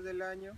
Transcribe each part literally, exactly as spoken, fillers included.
del año.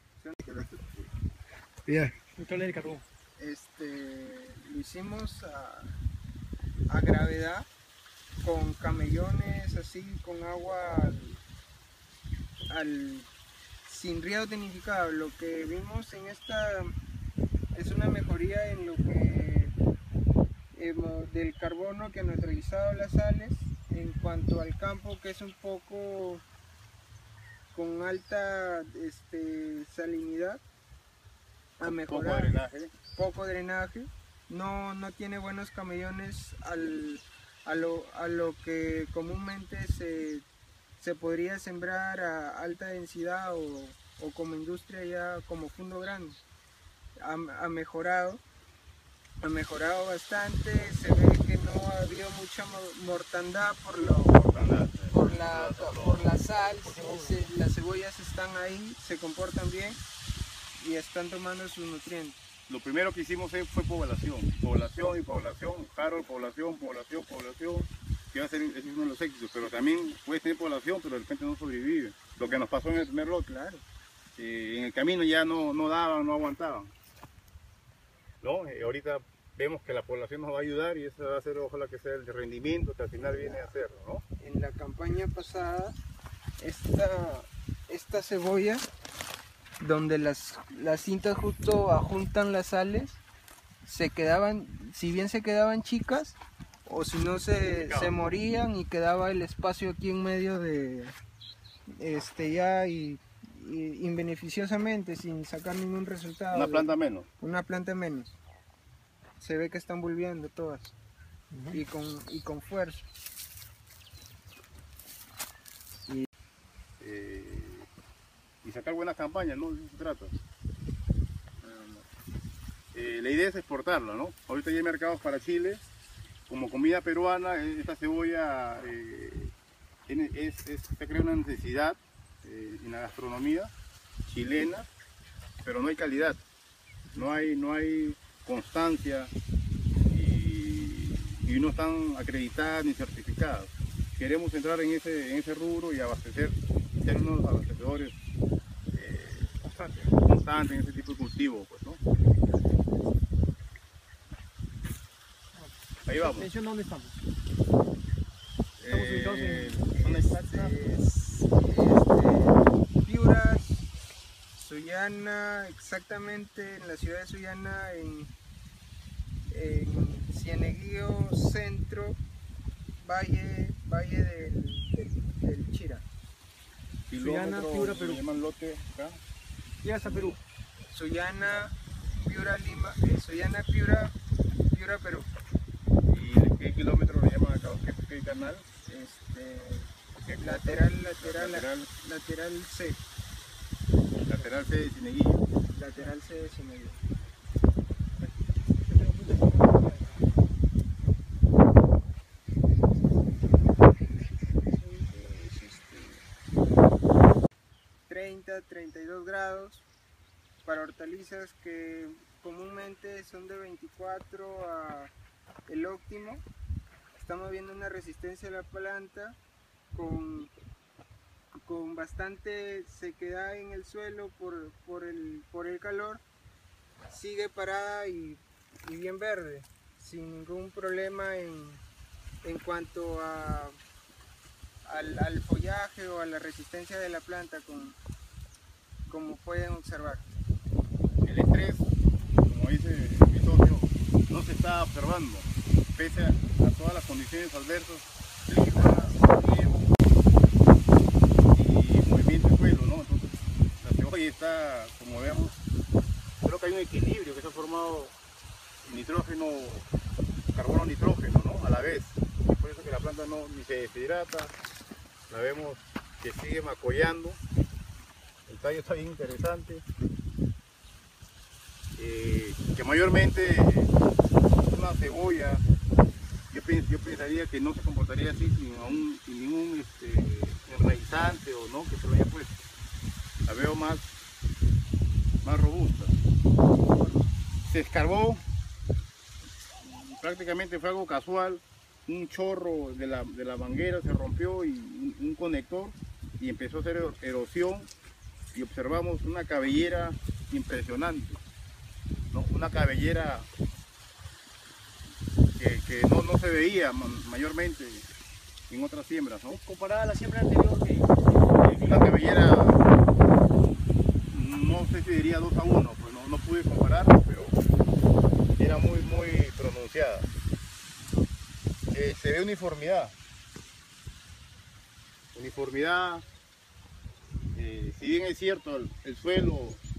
Yeah. Este, lo hicimos a, a gravedad, con camellones, así, con agua al, al, sin riego tecnificado. Lo que vimos en esta es una mejoría en lo que hemos, del carbono que ha neutralizado las sales, en cuanto al campo, que es un poco con alta este, salinidad, a mejorar. Poco drenaje. Poco drenaje, no, no tiene buenos camellones al, a, lo, a lo que comúnmente se, se podría sembrar a alta densidad o, o como industria ya como fondo grande. Ha, ha mejorado, ha mejorado bastante, se ve que no ha habido mucha mortandad por, lo, por, la, por la sal, se, las cebollas están ahí, se comportan bien y están tomando sus nutrientes. Lo primero que hicimos fue población, población y población, Harold, población, población, población, que va a ser ese es uno de los éxitos, pero también puedes tener población, pero de repente no sobrevive. Lo que nos pasó en el primer lote, claro. Eh, en el camino ya no, no daban, no aguantaban. ¿No? Eh, ahorita vemos que la población nos va a ayudar y eso va a ser, ojalá que sea el rendimiento que al final viene a hacerlo, ¿no? En la campaña pasada, esta, esta cebolla, donde las, las cintas justo ajuntan las sales, se quedaban, si bien se quedaban chicas, o si no se, se morían y quedaba el espacio aquí en medio de, este ya y, y inbeneficiosamente, sin sacar ningún resultado. Una planta menos. Una planta menos. Se ve que están volviendo todas, uh-huh. y, con, y con fuerza. Y, eh... y sacar buenas campañas, ¿no? De eso se trata. Eh, la idea es exportarla, ¿no? Ahorita ya hay mercados para Chile. Como comida peruana, esta cebolla eh, es, es, se crea una necesidad eh, en la gastronomía chilena, pero no hay calidad, no hay, no hay constancia y, y no están acreditadas ni certificadas. Queremos entrar en ese, en ese rubro y abastecer, ser unos abastecedores constante en ese tipo de cultivo, pues, ¿no? Ahí vamos. Atención, ¿dónde estamos? Estamos ubicados en ¿dónde este, está? Este, Piura, Sullana, exactamente en la ciudad de Sullana, en, en Cieneguillo Centro, Valle, Valle del, del, del Chira. Sullana, Piura, Perú. Llaman lote acá. Llegas a Perú. Sullana, Piura, Lima, eh, Sullana, Piura, Piura, Perú. ¿Y qué kilómetro le llaman acá? ¿Qué, qué canal? Este, lateral, lateral, lateral, lateral C. Lateral C de Cieneguillo. Lateral C de Cieneguillo. treinta, treinta y dos grados para hortalizas que comúnmente son de veinticuatro a el óptimo. Estamos viendo una resistencia de la planta con, con bastante sequedad en el suelo por, por, el, por el calor. Sigue parada y, y bien verde, sin ningún problema en, en cuanto a Al, al follaje o a la resistencia de la planta, con, como pueden observar. El estrés, como dice mi socio, no se está observando, pese a, a todas las condiciones adversas, clima, tiempo y movimiento de suelo, ¿no? Entonces, la cebolla está, como vemos, creo que hay un equilibrio que se ha formado nitrógeno, carbono, nitrógeno, ¿no? A la vez. Y por eso que la planta no ni se deshidrata. La vemos que sigue macollando, el tallo está bien interesante, eh, que mayormente una cebolla, yo, pens yo pensaría que no se comportaría así sin, un, sin ningún este, enraizante o no, que se lo haya puesto. La veo más, más robusta. Se escarbó, prácticamente fue algo casual. Un chorro de la, de la manguera se rompió y un, un conector y empezó a hacer erosión y observamos una cabellera impresionante, ¿no? Una cabellera que, que no, no se veía mayormente en otras siembras, ¿no? Comparada a la siembra anterior, que Una cabellera, no sé si diría dos a uno, pues no, no pude comparar, pero era muy, muy pronunciada. Eh, se ve uniformidad. Uniformidad, eh, si bien es cierto, el, el suelo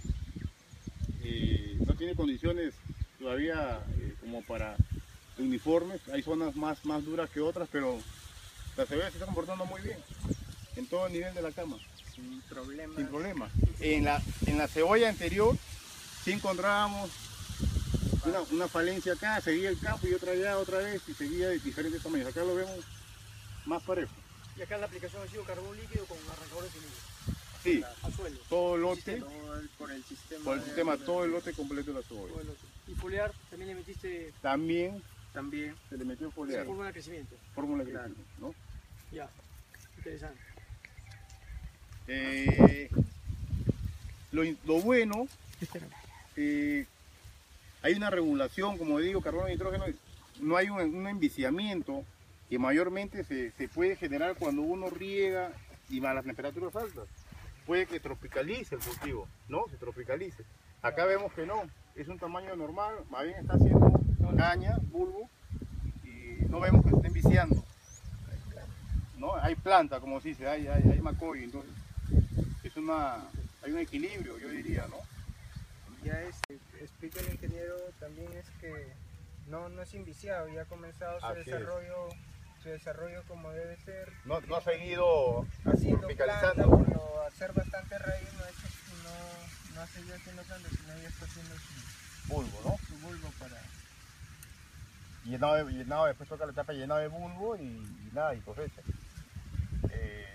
eh, no tiene condiciones todavía eh, como para uniformes, hay zonas más, más duras que otras, pero la cebolla se está comportando muy bien en todo el nivel de la cama, Sin problema. sin problema. En la, en la cebolla anterior sí encontrábamos una, una falencia acá, seguía el campo y otra allá, otra vez, y seguía de diferentes tamaños. Acá lo vemos más parejo. y acá la aplicación ha sido carbón líquido con arrancadores finitos Sí, al suelo. todo el lote, Todo el- por el sistema. por el de- sistema, todo el lote completo de la cebolla. todo el lote. Y foliar también le metiste También También. se le metió foliar, fórmula de crecimiento. fórmula de Claro. crecimiento, ¿no? Ya, interesante. Eh, lo, lo bueno, eh, hay una regulación, como digo, carbono y nitrógeno, no hay un, un enviciamiento que mayormente se, se puede generar cuando uno riega y a las temperaturas altas. Puede que tropicalice el cultivo, ¿no? Se tropicalice. Acá vemos que no, es un tamaño normal, más bien está haciendo caña, bulbo, y no vemos que se esté enviciando. ¿No? Hay planta, como se dice, hay, hay, hay macoy, entonces es una, hay un equilibrio, yo diría, ¿no? Ya es, explica el ingeniero también es que no, no es inviciado, ya ha comenzado su Así es. desarrollo, su desarrollo como debe ser. No, no ha seguido Haciendo tropicalizando. planta, por lo hacer bastante raíz, no, ha hecho, no, no ha seguido haciendo planta, sino ya está haciendo su, bulbo, ¿no? su bulbo para... Llenado de, llenado, después toca la etapa llenado de bulbo y, y nada, y cosecha. Eh,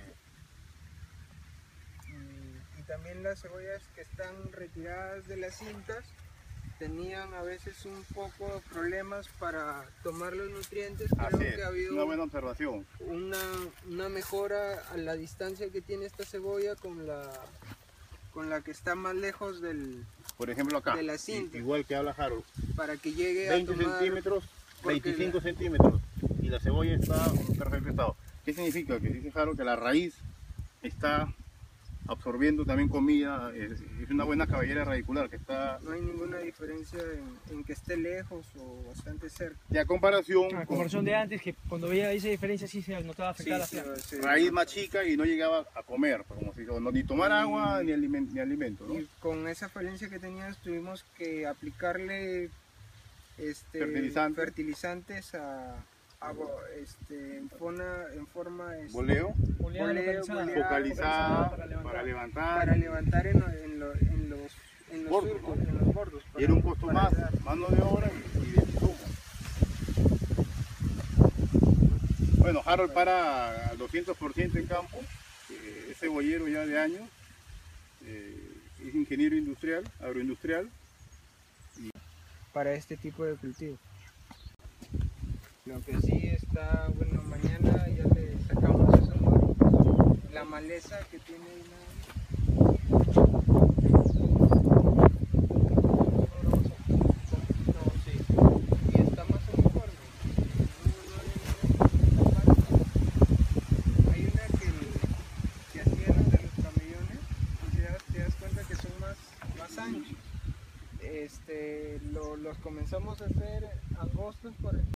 Y, y también las cebollas que están retiradas de las cintas tenían a veces un poco de problemas para tomar los nutrientes. así Creo es, que ha habido una buena observación. una, una mejora a la distancia que tiene esta cebolla con la, con la que está más lejos del, Por ejemplo acá, de la cinta. i- igual que habla Harold, para que llegue veinte a tomar... centímetros, porque veinticinco la- centímetros, y la cebolla está en perfecto estado. ¿Qué significa? Que dice Harold que la raíz está absorbiendo también comida, es, es una buena cabellera radicular que está, No hay ninguna diferencia en, en que esté lejos o bastante cerca. y a comparación A con comparación de antes, que cuando veía esa diferencia sí se notaba Sí, afectada sí, la planta. sí. raíz más chica y no llegaba a comer, como si no, ni tomar agua ni, aliment, ni alimento, ¿no? Y con esa falencia que teníamos tuvimos que aplicarle este, Fertilizante. fertilizantes a, a bo- este, en, forma, en forma este, Boleo, Oleada Boleo, localizada. boleada, focalizada para levantar. para levantar, para levantar en, lo- en, lo- en los, en los Bordos, surcos, ¿no? en los bordos. y era un para- costo para más, ayudar. mano de obra y, y de insumo. Bueno, Harold para al doscientos por ciento en campo, eh, es cebollero ya de años, eh, es ingeniero industrial, agroindustrial. Para este tipo de cultivo. Lo que sí está, bueno, mañana ya le sacamos eso, ¿no? La maleza que tiene ahí, ¿no? No, sí. Y está más uniforme. No, no hay ninguna- hay una que, que hacían los de los camellones, y te das, te das cuenta que son más, más anchos. Este, lo- los comenzamos a hacer angostos por